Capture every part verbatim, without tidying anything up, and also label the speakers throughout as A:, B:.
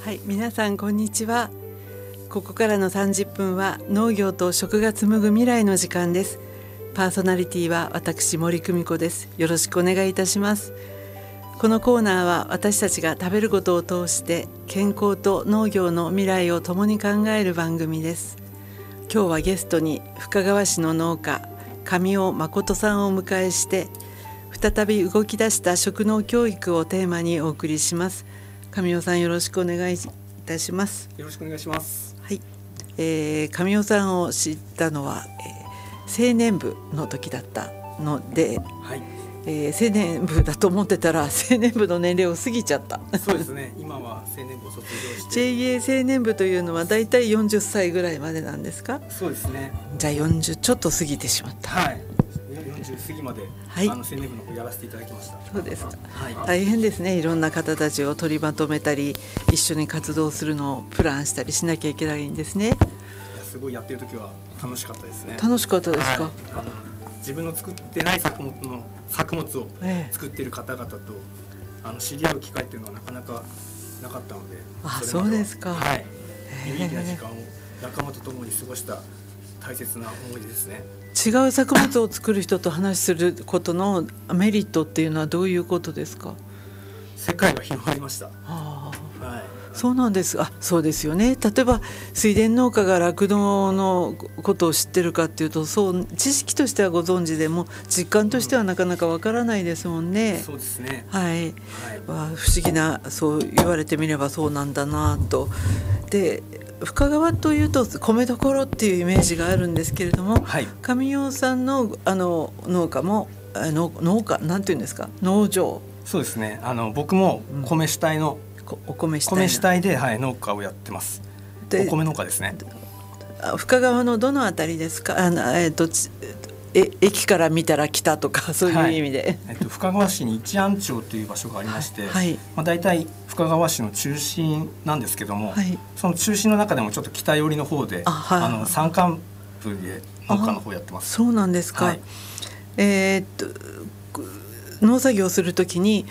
A: はい、皆さんこんにちは。ここからのさんじゅっぷんは農業と食が紡ぐ未来の時間です。パーソナリティは私森久美子です。よろしくお願いいたします。このコーナーは私たちが食べることを通して健康と農業の未来を共に考える番組です。今日はゲストに深川市の農家上尾誠さんをお迎えして再び動き出した食農教育をテーマにお送りします。上尾さん、よろしくお願いいたします。
B: よろしくお願いします。
A: はい、えー、上尾さんを知ったのは、えー、青年部の時だったので、
B: はい、
A: えー、青年部だと思ってたら青年部の年齢を過ぎちゃった。
B: そうですね。今は青年部を卒業して
A: ジェイエー 青年部というのはだいたいよんじゅっさいぐらいまでなんですか？
B: そうですね。
A: じゃあよんじゅうちょっと過ぎてしまった。
B: はい、よんじゅう過ぎまで、はい、あの青年部の方やらせていただきました。
A: そうですか、
B: はい、
A: 大変ですね。いろんな方たちを取りまとめたり一緒に活動するのをプランしたりしなきゃいけないんですね。いや、
B: すごいやってる時は楽しかったですね。
A: 楽しかったですか？はい、
B: あの自分の作ってない作物の作物を作っている方々と、ええ、あの知り合う機会っていうのはなかなかなかったので、
A: あ、そうですか。
B: はい、有意義な時間を仲間と共に過ごした大切な思い出ですね。
A: 違う作物を作る人と話することのメリットっていうのはどういうことですか？
B: 世界が広がりました。
A: あ、
B: はい、
A: そうなんです。あ、そうですよね。例えば水田農家が酪農のことを知ってるかっていうと、そう知識としてはご存知でも実感としてはなかなかわからないですもんね。
B: うん、そうですね。
A: はい、
B: はい、
A: 不思議な、そう言われてみればそうなんだなと。で、深川というと米どころっていうイメージがあるんですけれども、
B: はい、
A: 上尾さんのあの農家もあの農家なんていうんですか、農場。
B: そうですね。あの僕も米主体の、
A: うん、お米主体
B: 米主体で、はい、農家をやってます。お米農家ですね。
A: 深川のどのあたりですか？あの、えーとえ駅から見たら北とかそういう意味で、はい、
B: えっと、深川市に一安町という場所がありまして、
A: はい、
B: まあ、大体深川市の中心なんですけども、
A: はい、そ
B: の中心の中でもちょっと北寄りの方で、あ、はい、あの山間部で農家の方やってます。
A: そうなんですか。はい、えー、っと農作業するときに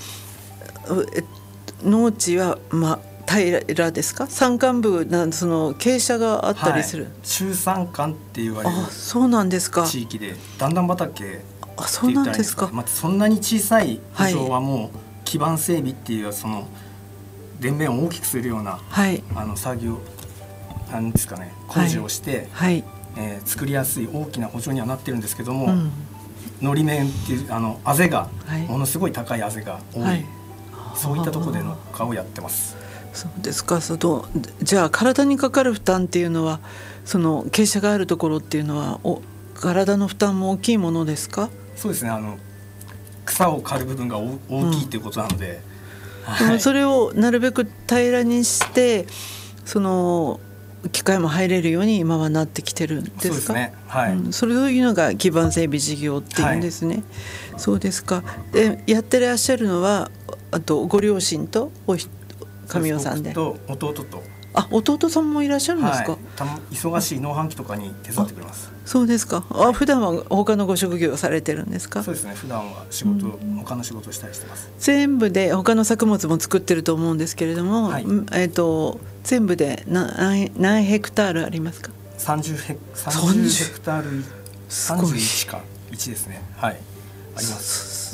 A: 農地は、まあ、平らですか？山間部な、その傾斜があったりする、はい、
B: 中山間って言われる地域で段々畑って言ったらいいんですかね。あ、そうなんですか。まあ、そんなに小さい土壌はもう基盤整備っていう、その田面を大きくするような、はい、あの作業なんですかね、工事をして、はい、えー、作りやすい大きな圃場にはなってるんですけども、うん、のり面っていうあのあぜが、はい、ものすごい高いあぜが多い、はい、そういったところで農家をやってます。
A: そうですか。そのじゃあ体にかかる負担っていうのは、その傾斜があるところっていうのはお体の負担も大きいものですか？
B: そうですね。あの草を刈る部分が大きいということなので、
A: うん、はい、それをなるべく平らにしてその機械も入れるように今はなってきてるんですか？
B: そうですね。はい、うん、
A: それというのが基盤整備事業っていうんですね。はい、そうですか。で、やってらっしゃるのはあとご両親とおひ上尾さんで。
B: と弟と。
A: あ、弟さんもいらっしゃるんですか？はい、
B: た忙しい農繁期とかに手伝ってくれます。
A: そうですか。あ、普段は他のご職業をされてるんですか？
B: そうですね。普段は仕事、うん、他の仕事をしたりしてます。
A: 全部で他の作物も作ってると思うんですけれども、はい、えーと、全部で何、何ヘクタールありますか？
B: さんじゅうヘクタール、さんじゅういちかいちですね。はい、あります。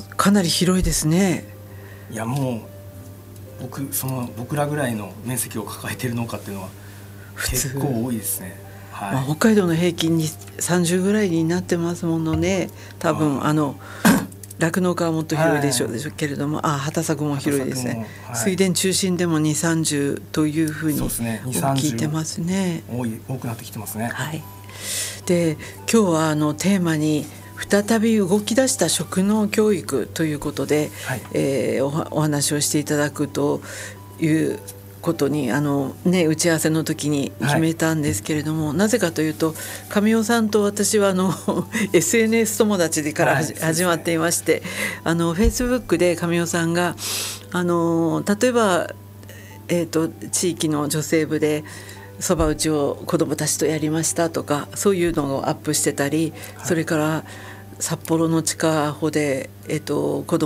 A: かなり広いですね。
B: いや、もう僕その僕らぐらいの面積を抱えている農家っていうのは結構多いですね。はい、
A: まあ、北海道の平均にさんじゅうぐらいになってますものね。多分あの酪農家はもっと広いでしょう、はい、でしょうけれども、あ、畑作も広いですね。はい、水田中心でもにじゅう、さんじゅうというふうに聞いてますね。
B: 多い、多くなってきてますね。
A: はい、で、今日はあのテーマに再び動き出した食農教育ということで、はい、えー、お, お話をしていただくということにあの、ね、打ち合わせの時に決めたんですけれども、はい、なぜかというと上尾さんと私はあのエスエヌエス 友達から、はい、始まっていまして、あのフェイスブックで上尾さんがあの例えば、えーと、地域の女性部でそば打ちを子どもたちとやりましたとか、そういうのをアップしてたり、はい、それから札幌の地下穂で、えーと、子ども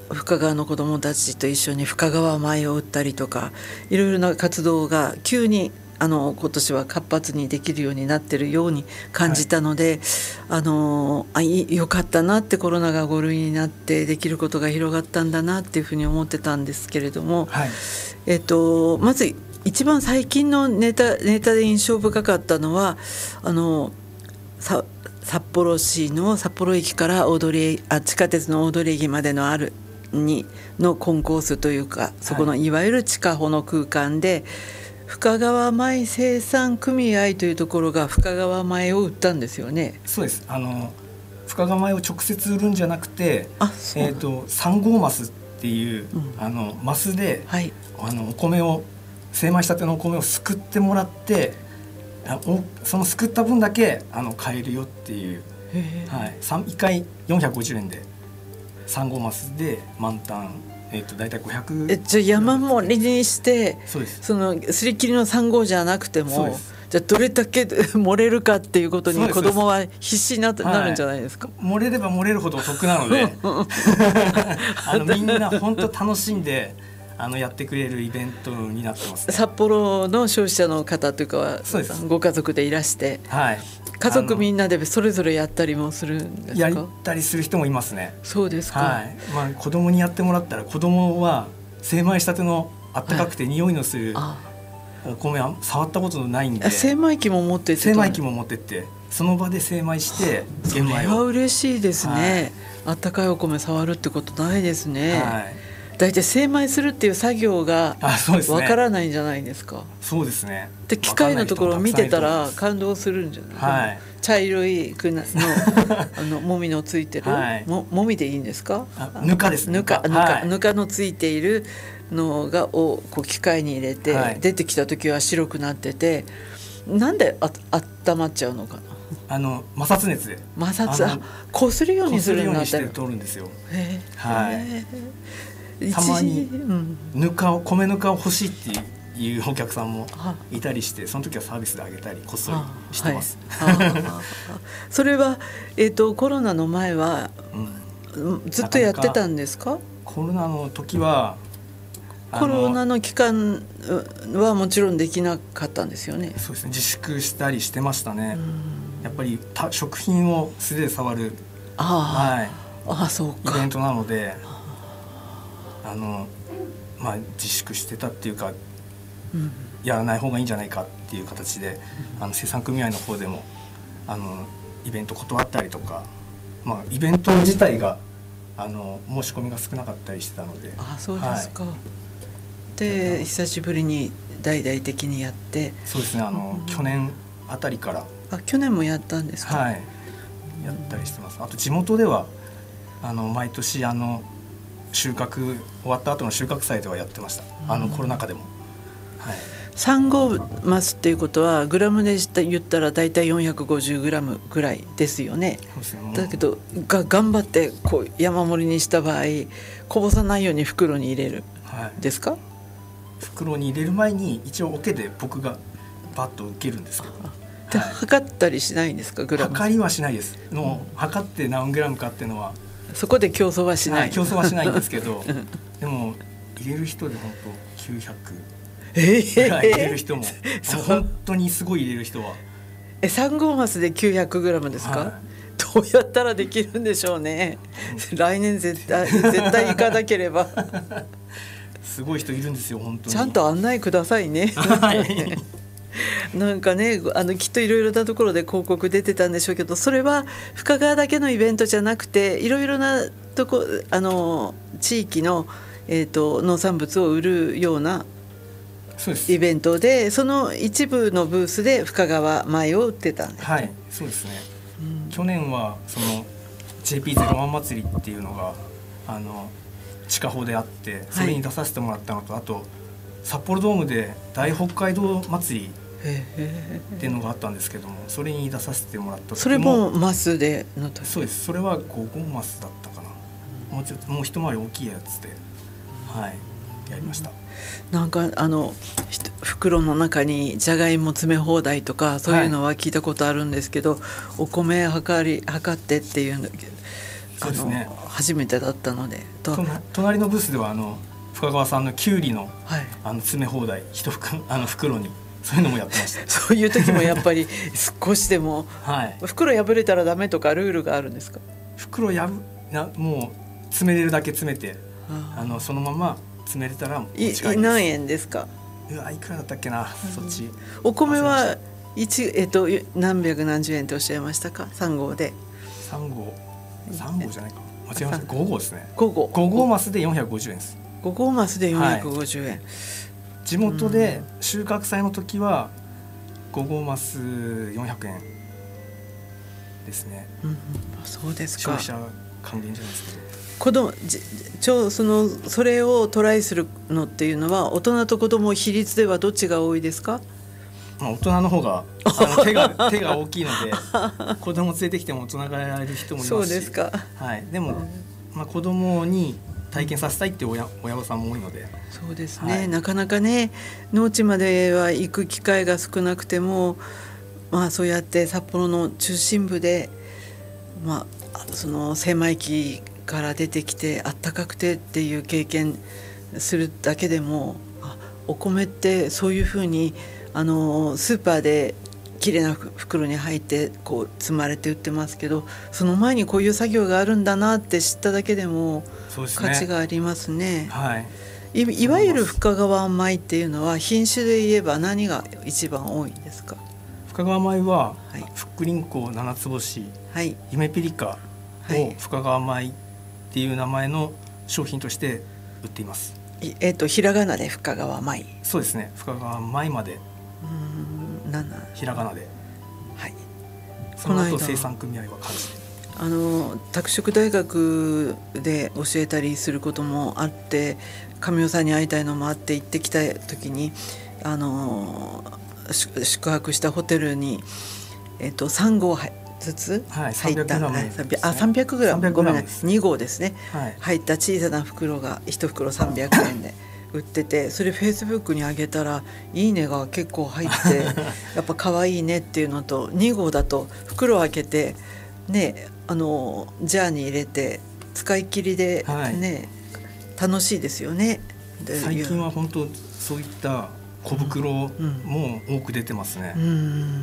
A: 深川の子どもたちと一緒に深川米を売ったりとか、いろいろな活動が急にあの今年は活発にできるようになってるように感じたので、はい、あのあいよかったなって、コロナがご類になってできることが広がったんだなっていうふうに思ってたんですけれども、はい、えっと、まず一番最近のネタ、ネタで印象深かったのは、あのさ札幌市の札幌駅から大通あ地下鉄の大通駅までのあるにのコンコースというか、そこのいわゆる地下歩の空間で、はい、深川米生産組合というところが深川米を売ったんですよね。
B: そうです。あの深川米を直接売るんじゃなくて、あ、えーと、さん号マスっていう、うん、あのマスで、はい、あのお米を精米したてのお米をすくってもらって、おそのすくった分だけあの買えるよっていう、はい、いっかいよんひゃくごじゅうえんでさん号マスで満タン、えー、と大体ごひゃく
A: えじゃあ山盛りにして、
B: そうです、
A: そのすり切りのさん号じゃなくても、じゃあどれだけ漏れるかっていうことに子供は必死に な, なるんじゃないですか。
B: はい、漏れれば漏れるほど得なのであのみんな本当楽しんであのやってくれるイベントになってます、ね、
A: 札幌の消費者の方というかはご家族でいらして、はい、家族みんなでそれぞれやったりもするんですか。
B: やったりする人もいますね。
A: そうですか。
B: はい、まあ、子供にやってもらったら、子供は精米したてのあったかくて匂いのするお米は触ったことないんで、
A: 精米機も持ってって
B: 精米機も持ってってその場で精米して
A: 玄米を。それは嬉しいですね、はい、あったかいお米触るってことないですね。はい、だいたい精米するっていう作業がわからないんじゃないですか。
B: そうですね。
A: で機械のところを見てたら感動するんじゃないですか。はい、茶色いくな の, あのもみのついてる、はい、も, もみでいいんですか。
B: ぬかです。
A: ぬか、ぬか、はい、ぬかのついているのがをこう機械に入れて、はい、出てきた時は白くなってて、なんであ温まっちゃうのかな。
B: あの摩擦熱で
A: 摩擦あこするようにするんだったら
B: 通るんですよ。
A: へ
B: はい、たまにぬかを米ぬかを欲しいっていうお客さんもいたりして、その時はサービスであげたりこっそりしてます。
A: はい、それは、えーと、コロナの前は、うん、ずっとやってたんですか。
B: コロナの時は
A: コロナの期間はもちろんできなかったんですよね。
B: そうですね、自粛したりしてましたね。やっぱり食品を素手で触る、
A: あ、はい、あ、そうか、
B: イベントなので、あの、まあ、自粛してたっていうか、うん、やらない方がいいんじゃないかっていう形で、うん、あの生産組合の方でもあのイベント断ったりとか、まあ、イベント自体があの申し込みが少なかったりしてたので。
A: あ、そうですか。はい、で久しぶりに大々的にやって。
B: そうですね、あの、うん、去年あたりから。
A: あ、去年もやったんですか。
B: はい、やったりしてます。あと地元ではあの毎年あの収穫終わった後の収穫祭ではやってました、うん、あのコロナ禍でも。はい、さん
A: 号マスっていうことはグラムで言ったらだいたいよんひゃくごじゅうグラムぐらいですよね。
B: そうですね。
A: だけどが頑張ってこう山盛りにした場合こぼさないように袋に入れる、はい、ですか。
B: 袋に入れる前に一応桶で僕がバッと受けるんですけど、
A: で、はい、測ったりしないんですか。グラム
B: 測りはしないです。の、うん、測って何グラムかっていうのは
A: そこで競争はしない、はい、
B: 競争はしないんですけどでも入れる人で本当きゅうひゃくぐらい入れる人も、えー、本当にすごい入れる人は
A: えさん号マスで きゅうひゃくグラム ですか、はい、どうやったらできるんでしょうね、うん、来年絶対絶対行かなければ
B: すごい人いるんですよ本当に。
A: ちゃんと案内くださいねはいなんかね、あのきっといろいろなところで広告出てたんでしょうけど、それは深川だけのイベントじゃなくていろいろなとこあの地域の、えーと、農産物を売るようなイベントで、その一部のブースで深川米を売ってたんです。
B: はい、そうですね、うん、去年はその ジェーピーゼロワン 祭りっていうのがあの地下法であってそれに出させてもらったのと、はい、あと札幌ドームで大北海道祭りっていうのがあったんですけども、それに出させてもらった時も
A: それもマスでの時。
B: そうです。それはご号マスだったかな、うん、もうちょっともう一回り大きいやつで、はい、やりました。
A: なんかあの袋の中にじゃがいも詰め放題とかそういうのは聞いたことあるんですけど、はい、お米測り測ってっていうの
B: そうですね、
A: あの初めてだったのでと
B: 隣のブースではあの深川さんのきゅうりの、はい、あの詰め放題一袋あの袋にそういうのもやってました
A: そういう時もやっぱり少しでも、はい、袋破れたらダメとかルールがあるんですか？
B: 袋やぶなもう詰めれるだけ詰めてあのそのまま詰めれたらもう
A: い何円ですか？
B: うわいくらだったっけな、うん、そっち
A: お米は一えっと何百何十円とおっしゃいましたか？さん号で
B: さん号さん号じゃないか間違えましたご号ですね。
A: ご号
B: ご号マスでよんひゃくごじゅうえんです。
A: ご号マスでよんひゃくごじゅうえん、はい、
B: 地元で収穫祭の時はご号マスよんひゃくえんですね、
A: うん、そうですか。
B: 消費者還元じゃないですけど
A: 子供じちょそのそれをトライするのっていうのは大人と子供比率ではどっちが多いですか？
B: まあ、大人の方があの手が手が大きいので子供連れてきても大人がやれる人もいますし、
A: そうですか、
B: はい、でも、まあ、子供に体験させたいっていう親親御さんも多いので、
A: そうですね、はい、なかなかね農地までは行く機会が少なくても、まあ、そうやって札幌の中心部で、まあ、その精米機から出てきてあったかくてっていう経験するだけでもあお米ってそういうふうにあのスーパーできれいな袋に入ってこう積まれて売ってますけどその前にこういう作業があるんだなって知っただけでも価値がありますね。
B: はい、
A: い, いわゆる深川米っていうのは品種で言えば何が一番多いんですか？
B: 深川米は、はい、福林香七つ星、はい、夢ピリカを深川米っていう名前の商品として売っています。
A: えー、とひらがなで深川米。
B: そうですね、深川米まで
A: うんなな
B: ひらがなで、
A: はい、
B: その後生産組合は漢字で。
A: あの拓殖大学で教えたりすることもあって神尾さんに会いたいのもあって行ってきた時にあの宿泊したホテルに、えー、とさん号ずつ入った、はい、あ さんびゃくグラム、ごめんなさいに号ですね、はい、入った小さな袋がいち袋さんびゃくえんで売っててそれフェイスブックに上げたらいいねが結構入ってやっぱ可愛いねっていうのとに号だと袋を開けてねあのジャーに入れて使い切りでね、はい、楽しいですよね。
B: 最近は本当そういった小袋も多く出てますね、うんうん、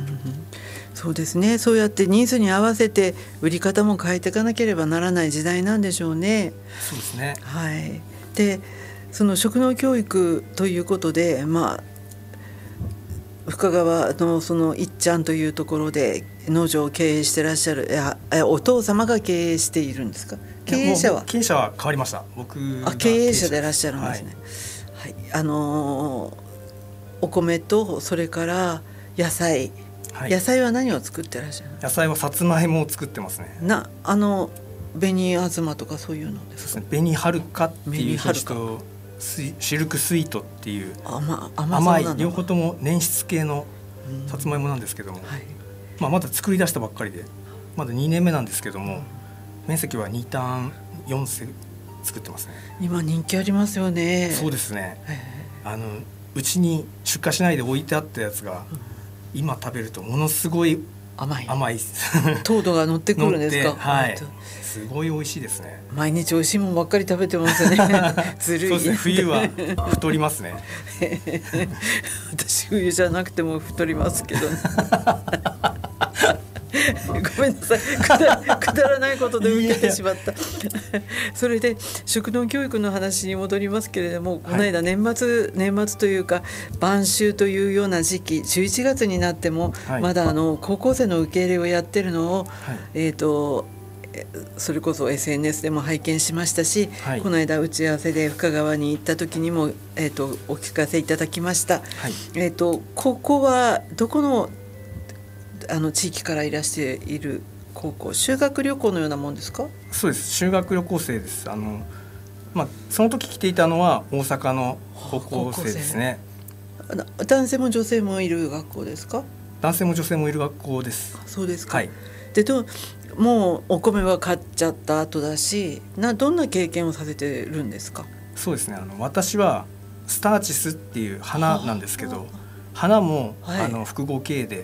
A: そうですね。そうやってニーズに合わせて売り方も変えていかなければならない時代なんでしょうね。
B: そうですね、
A: はい、でその食農教育ということで、まあ、深川のそのいっちゃんというところで農場を経営してらっしゃるいやお父様が経営しているんですか？経営者は
B: 経営者は変わりました。僕が
A: あ経営者でいらっしゃるんですね、はいはい、あのー、お米とそれから野菜、はい、野菜は何を作ってらっしゃる？
B: 野菜はさつまいもを作ってますね。
A: なあの紅あずまとかそういうのですか？
B: 紅はるかっていう品種とシルクスイートっていう
A: 甘,
B: 甘, 甘い両方とも粘質系のさつまいもなんですけども、はい、まあ、まだ作り出したばっかりでまだにねんめなんですけども、面積はにターンよんせ作ってますね。
A: 今人気ありますよね。
B: そうですね、あのうちに出荷しないで置いてあったやつが、うん、今食べるとものすごい
A: 甘い
B: 甘い
A: 糖度が乗ってくるんですか？
B: はい、すごい美味しいですね。
A: 毎日美味しいもんばっかり食べてますねずるい。
B: そうですね、冬は太りますね
A: 私冬じゃなくても太りますけど、ね、ごめんなさい、く だ, くだらないことで受けてしまったそれで食農教育の話に戻りますけれども、はい、この間年末年末というか晩秋というような時期じゅういちがつになっても、はい、まだあの高校生の受け入れをやってるのを、はい、えーとそれこそ エスエヌエス でも拝見しましたし、はい、この間打ち合わせで深川に行った時にも、えーとお聞かせいただきました、はい、えーとここはどこのあの地域からいらしている高校、修学旅行のようなもんですか？
B: そうです、修学旅行生です。あの、まあ、その時来ていたのは大阪の高校生ですね。
A: 男性も女性もいる学校ですか？
B: 男性も女性もいる学校です。
A: そうですか、
B: はい、
A: でどもうお米は買っちゃった後だしな、どんな経験をさせてるんですか？
B: そうですね、あの私はスターチスっていう花なんですけど、花も、はい、あの複合経営で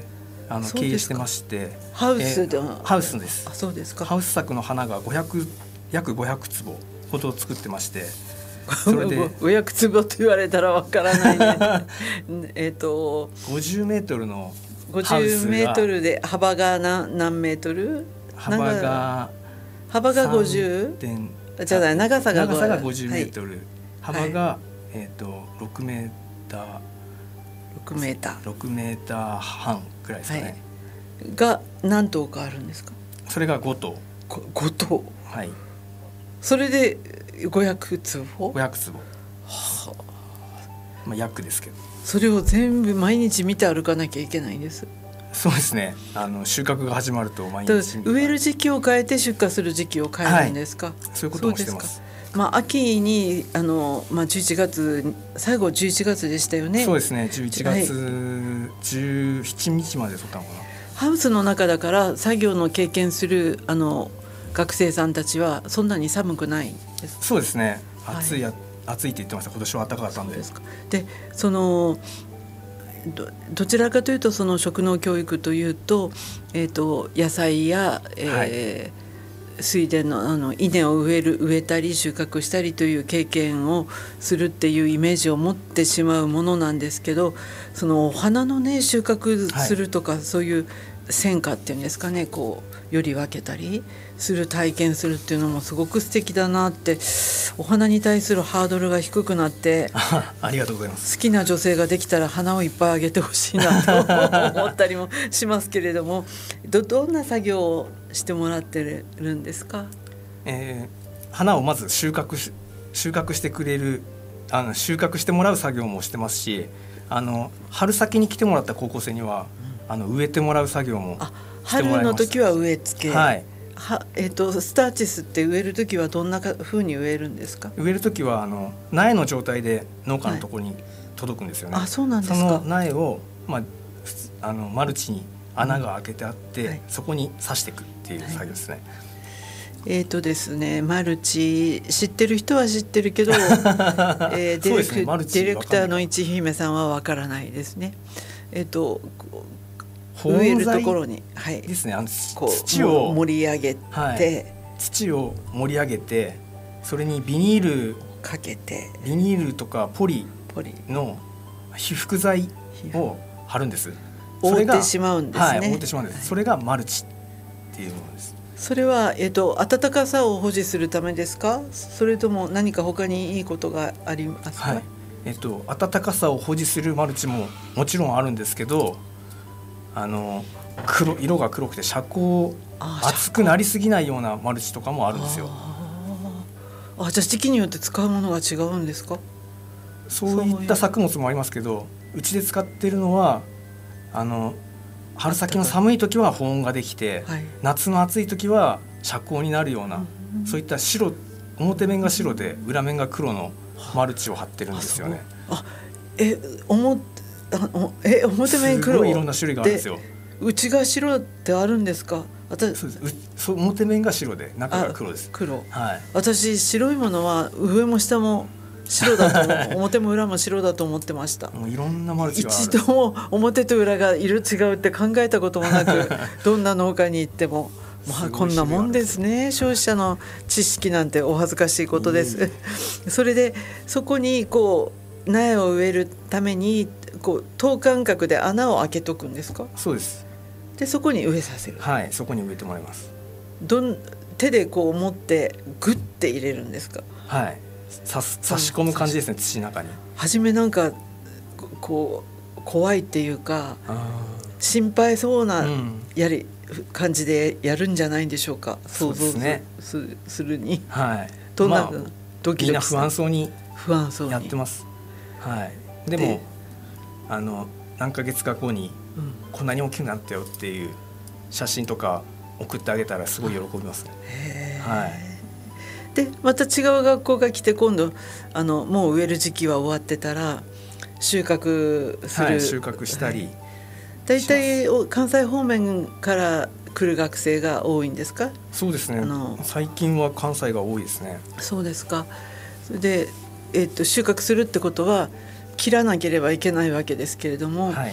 B: あの経営してまして、
A: ハウスで、
B: えー、ハウスです。
A: あ、そうですか。
B: ハウス作の花がごひゃく約ごひゃくつぼほど作ってまして、それで
A: ごひゃくつぼと言われたらわからないね。えっと
B: ごじゅうメートルの
A: ごじゅうメートルで幅が何何メートル？
B: 幅が
A: 幅がごじゅう？じゃあ長さが
B: 長さがごじゅうメートル、はい、幅が、はい、えっとろくメーター
A: ろくメーター
B: ろくメーター半くらいですかね。
A: はい、が何頭かあるんですか？
B: それがご頭。
A: ご頭。
B: はい。
A: それでごひゃくつぼ？
B: ごひゃくつぼ。はあ、まあ約ですけど。
A: それを全部毎日見て歩かなきゃいけないんです。
B: そうですね。あの収穫が始まると毎日
A: 植える時期を変えて出荷する時期を変えるんですか？はい、
B: そういうこともしてます。
A: まあ、秋にあの、まあ、じゅういちがつ最後じゅういちがつでしたよね。
B: そうですね。じゅういちがつじゅうしちにちまで取ったのかな。
A: ハウスの中だから作業の経験するあの学生さんたちはそんなに寒くないですか？
B: そうですね。暑い、はい、暑いって言ってました。今年は暖かかったんで。そうですか。
A: でその ど, どちらかというとその食農教育というと、えー、と野菜や、えーはい、水田 の, あの稲を植える植えたり収穫したりという経験をするっていうイメージを持ってしまうものなんですけど、そのお花のね収穫するとか、はい、そういう選果っていうんですかね、こうより分けたりする体験するっていうのもすごく素敵だなって、お花に対するハードルが低くなって
B: ありがとうございます。
A: 好きな女性ができたら花をいっぱいあげてほしいなと思ったりもしますけれども ど, どんな作業をしてもらってるんですか？
B: えー、花をまず収穫し収穫してくれるあの収穫してもらう作業もしてますし、あの春先に来てもらった高校生には、うん、あの植えてもらう作業もしてもらいました。春の時は
A: 植え付け、はい、はえー、とスターチスって植える時はどんな風に植えるんですか？
B: 植える時はあの苗の状態で農家のところに届くんですよね。はい、
A: あ、そうなんですか。
B: その苗を、まあ、あのマルチに穴が開けてあって、うん、はい、そこに刺していくっていう作業ですね。はい、
A: えーとですね、マルチ知ってる人は知ってるけど、えー、ディレク、ね、ディレクターの一姫さんはわからないですね。えーと植えるところに、はい、
B: ですね、あの土を
A: 盛り上げて、はい、
B: 土を盛り上げて、それにビニール
A: かけて、
B: ビニールとかポリの被覆剤を貼るんです。
A: 覆ってしまうんですね。
B: はい、覆ってしまうんです。それがマルチっていうものです。
A: それは、えーと、暖かさを保持するためですか？それとも何か他にいいことがありますか？はい、
B: えーと、暖かさを保持するマルチももちろんあるんですけど、あの黒色が黒くて遮光熱くなりすぎないようなマルチとかもあるんですよ。
A: ああ、じゃあ時期によって使うものが違うんですか？
B: そういった作物もありますけど、うちで使っているのはあの春先の寒い時は保温ができて、はい、夏の暑い時は遮光になるような、うん、そういった白、表面が白で裏面が黒のマルチを貼ってるんですよね。
A: あ、え、表え表面黒、
B: すごいいろんな種類があるんですよ。
A: 内が白ってあるんですか？私、
B: そうです。表面が白で中が黒です。
A: 黒、
B: はい、
A: 私白いものは上も下も白だと表も裏も白だと思ってました。
B: もういろんなマルチがある。
A: 一度も表と裏が色違うって考えたこともなくどんな農家に行っても、まあ、こんなもんですね。消費者の知識なんてお恥ずかしいことです。それでそこにこう苗を植えるためにこう等間隔で穴を開けとくんですか？
B: そうです。
A: でそこに植えさせる。
B: はい、そこに植えてもらいます。
A: どん手でこう持ってグッて入れるんですか？
B: はい、さ差し込む感じですね、土の中に。
A: 初めなんかこう怖いっていうか心配そうなやり、うん、感じでやるんじゃないんでしょうか？想像 す,、ね、す, するに、
B: はい、
A: どんな、まあ、
B: ドキドキみんな不安そうにやってます。はい、でもあの何ヶ月か後に、うん、こんなに大きくなったよっていう写真とか送ってあげたらすごい喜びますね。はい、
A: でまた違う学校が来て今度あのもう植える時期は終わってたら収穫する、はい、
B: 収穫したり、
A: だいたい関西方面から来る学生が多いんですか？
B: そうですね、あの最近は関西が多いですね。
A: そうですか。それで、えー、と収穫するってことは切らなければいけないわけですけれども、はい、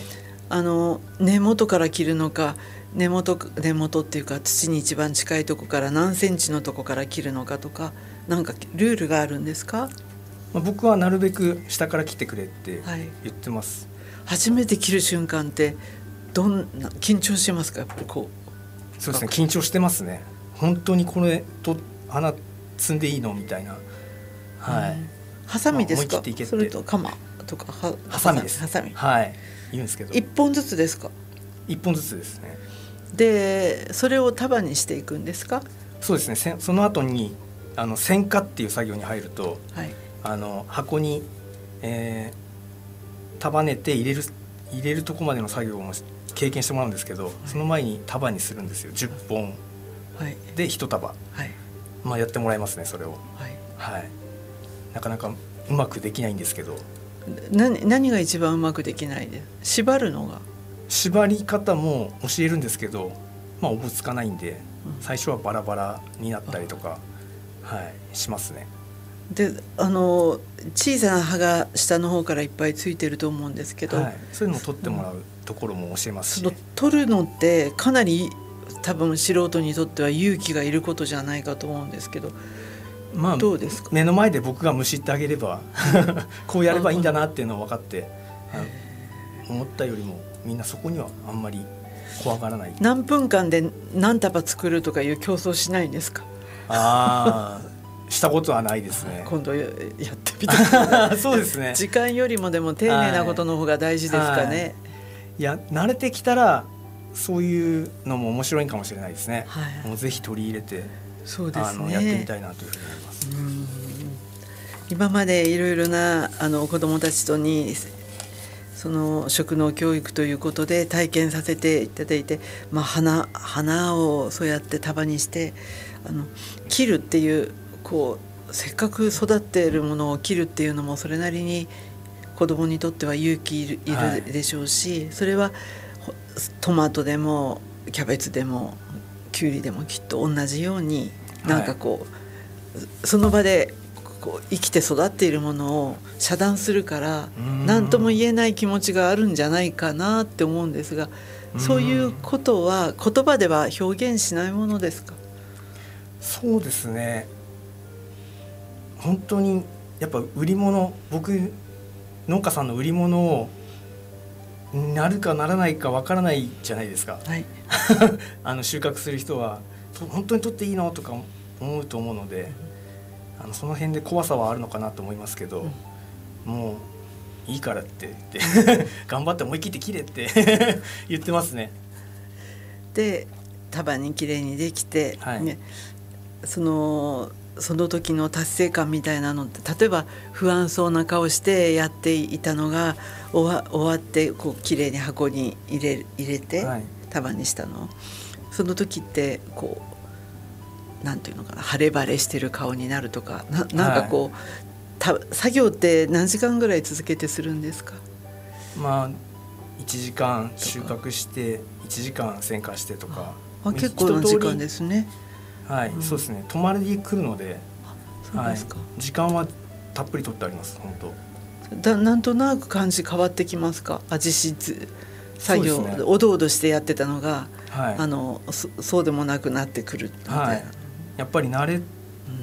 A: あの根元から切るのか、根元根元っていうか土に一番近いとこから何センチのとこから切るのかとか、なんかルールがあるんですか？
B: まあ、僕はなるべく下から切ってくれって言ってます、
A: はい、初めて切る瞬間ってどんな緊張しますか？やっぱりこ
B: うそうですね、緊張してますね。本当にこれと穴積んでいいのみたいな、はい、うん、
A: ハサミですか？それと鎌とかは
B: ハサミです。
A: ハサミ、
B: はい言うんですけど、
A: 一本ずつですか？
B: 一本ずつですね。
A: でそれを束にしていくんですか？
B: そうですね。その後にあの選果っていう作業に入ると、
A: はい、
B: あの箱に、えー、束ねて入れる入れるとこまでの作業も経験してもらうんですけど、はい、その前に束にするんですよ。じゅっぽん、はい、でいち束、はい、まあやってもらいますねそれを、はいはい、なかなかうまくできないんですけど。
A: 何, 何が一番うまくできないです？縛るのが。
B: 縛り方も教えるんですけど、まあおぼつかないんで、うん、最初はバラバラになったりとか、はい、しますね。
A: であの小さな葉が下の方からいっぱいついてると思うんですけど、はい、
B: そういうのを取ってもらうところも教えますし、
A: その取るのってかなり多分素人にとっては勇気がいることじゃないかと思うんですけど、まあ、どうですか？
B: 目の前で僕がむしってあげればこうやればいいんだなっていうのを分かって、思ったよりもみんなそこにはあんまり怖がらない。
A: 何分間で何束作るとかいう競争しないんですか？
B: ああしたことはないですね。
A: 今度やってみてください。
B: そうですね。
A: 時間よりもでも丁寧なことの方が大事ですかね。はいはい、
B: いや慣れてきたらそういうのも面白いかもしれないですね。
A: はい、
B: もうぜひ取り入れて、
A: そうですね、
B: あのやってみたいなというふうに思います。
A: うん、今までいろいろなあの子どもたちとにその職能教育ということで体験させていただいて、まあ、花, 花をそうやって束にしてあの切るっていうこうせっかく育っているものを切るっていうのもそれなりに子どもにとっては勇気い る, いるでしょうし、はい、それはトマトでもキャベツでもキュウリでもきっと同じようになんかこう、はい、その場でこう生きて育っているものを遮断するから何とも言えない気持ちがあるんじゃないかなって思うんですが、そういうことは言葉では表現しないものですか？
B: そうですね、本当にやっぱ売り物、僕農家さんの売り物をなるかならないかわからないじゃないですか、はい、あの収穫する人は本当に取っていいのとか思うと思うので、あのその辺で怖さはあるのかなと思いますけど、うん、もういいからって言って頑張って思い切って切れって言ってますね。
A: で束にきれいにできて、はいね、そのその時の達成感みたいなのって、例えば不安そうな顔してやっていたのが終 わ, 終わってこうきれいに箱に入 れ, 入れて束にしたの、はい、その時ってこうなんていうのかな、晴れ晴れしてる顔になるとか な, なんかこう、はい、た作業って何時間ぐらい続けてするんですか？
B: まあいちじかん収穫していちじかん選果してとか、
A: あ結構な時間ですね。
B: はい、うん、そうですね。泊まりに来るので、
A: そうですか、はい、
B: 時間はたっぷり取ってあります。本当
A: だなんとなく感じ変わってきますか？味質作業、ね、おどおどしてやってたのが、はい、あの そ, そうでもなくなってくるみたいな、はい、
B: やっぱり慣れ、うん、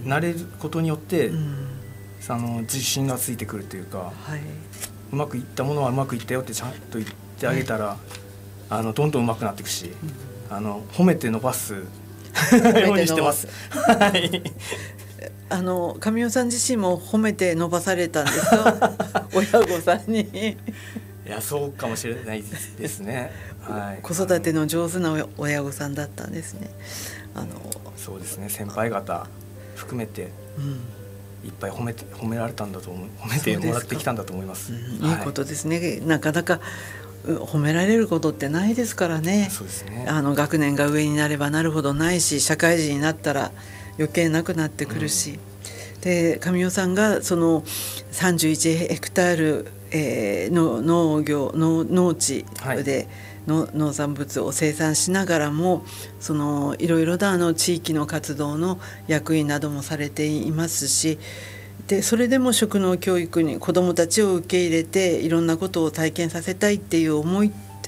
B: 慣れることによって、うん、あの自信がついてくるというか、はい、うまくいったものはうまくいったよってちゃんと言ってあげたら、はい、あのどんどんうまくなっていくし、うん、あの褒めて伸ばすようにしてます。はい。
A: あの神尾さん自身も褒めて伸ばされたんですか？親御さんに。い
B: やそうかもしれないですね。はい、
A: 子育ての上手な親御さんだったんですね。あの
B: そうですね。先輩方含めて、うん、いっぱい褒めて褒められたんだと思う。褒めてもらってきたんだと思います。
A: うん、いいことですね。はい、なかなか褒められることってないですからね。
B: そうですね。
A: あの学年が上になればなるほどないし、社会人になったら余計なくなってくるし、うん、で神尾さんがそのさんじゅういちヘクタール、えー、の農業の農地で、はい、の農産物を生産しながらもそのいろいろなあの地域の活動の役員などもされていますし、でそれでも職能教育に子どもたちを受け入れていろんなことを体験させたいっていう思い 、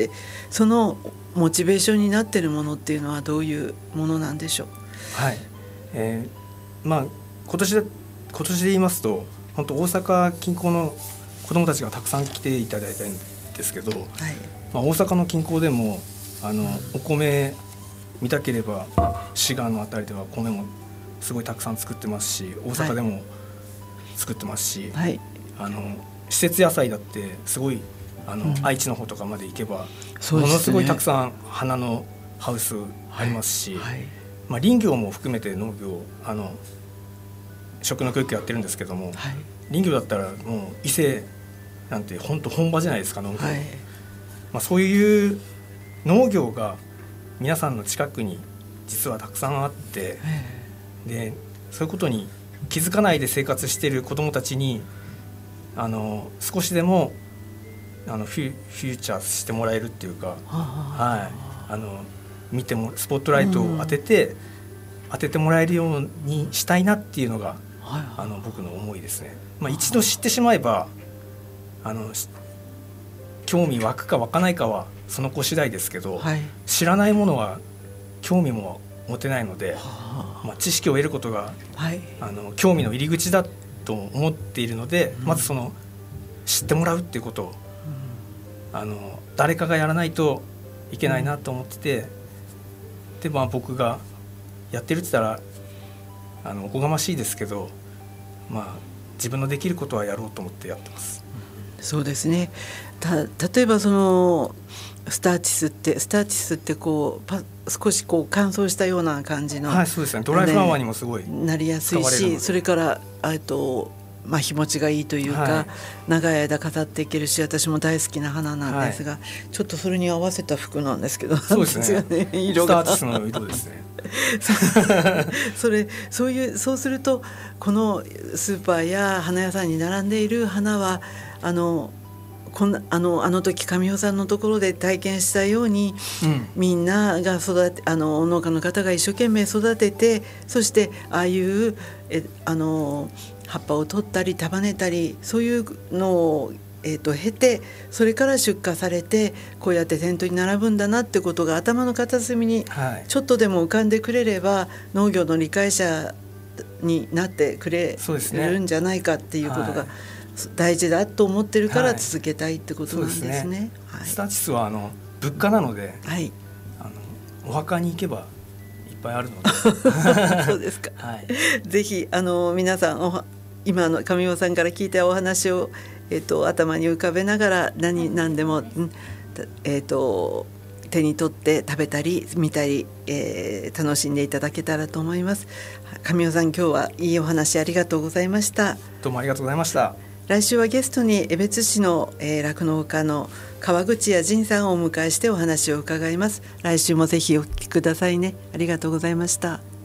A: そのモチベーションになっているものっていうのはどういうものなんでしょう。
B: はい、えー、まあ今年で今年で言いますと本当大阪近郊の子どもたちがたくさん来ていただいたんですけど、はい、まあ、大阪の近郊でもあの、うん、お米見たければ滋賀のあたりでは米もすごいたくさん作ってますし、大阪でも作ってますし、はい、あの施設野菜だってすごいあの、うん、愛知の方とかまで行けば、ものすごいたくさん花のハウスありますし、はいはい、まあ、林業も含めて農業あの食の教育やってるんですけども、はい、林業だったらもう伊勢なんて本当本場じゃないですか農業、はい、まあ、そういう農業が皆さんの近くに実はたくさんあって、でそういうことに気づかないで生活している子どもたちにあの少しでもあのフュ、フューチャーしてもらえるっていうか、はい、あの見てもスポットライトを当てて、うん、当ててもらえるようにしたいなっていうのが、はい、あの僕の思いですね。まあ、一度知ってしまえばあの興味湧くか湧かないかはその子次第ですけど、はい、知らないものは興味も持てないので、はあ、まあ、知識を得ることが、はい、あの興味の入り口だと思っているので、うん、まずその知ってもらうっていうことを、うん、あの誰かがやらないといけないなと思ってて、うん、で、まあ、僕がやってるって言ったらあのおこがましいですけど、まあ、自分のできることはやろうと思ってやってます。
A: うん、そうですね。た例えばそのスターチスってスターチスってこうパ少しこう乾燥したような感じの、
B: はい、そうですね、ドライフラワーにもすごい
A: なりやすいし、それからあと、まあ、日持ちがいいというか、はい、長い間飾っていけるし、私も大好きな花なんですが、はい、ちょっとそれに合わせた服なんですけど、
B: そうですね、色がスターチスの色ですね
A: それそういうそうするとこのスーパーや花屋さんに並んでいる花はあのこんなあのあの時神尾さんのところで体験したように、うん、みんなが育てあの農家の方が一生懸命育てて、そしてああいうえあの葉っぱを取ったり束ねたり、そういうのを、えー、と経て、それから出荷されてこうやって店頭に並ぶんだなってことが頭の片隅にちょっとでも浮かんでくれれば、はい、農業の理解者になってくれるんじゃないかっていうことが、はい、大事だと思ってるから続けたいってことなんですね。はい、そうですね。
B: はい、スターチスはあの物価なので、はい、あのお墓に行けばいっぱいあるので
A: そうですか、はい、ぜひあの皆さんお今の上尾さんから聞いたお話を、えー、と頭に浮かべながら何何でも、えー、と手に取って食べたり見たり、えー、楽しんでいただけたらと思います。上尾さん、今日はいいお話ありがとうございました。
B: どうもありがとうございました。
A: 来週はゲストに江別市の酪農、えー、家の川口谷仁さんをお迎えしてお話を伺います。来週もぜひお聞きくださいね。ありがとうございました。